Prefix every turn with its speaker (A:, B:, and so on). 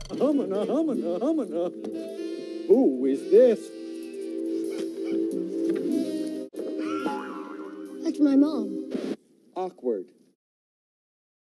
A: Humana, humana, humana. Who is this?
B: That's my mom.
A: Awkward.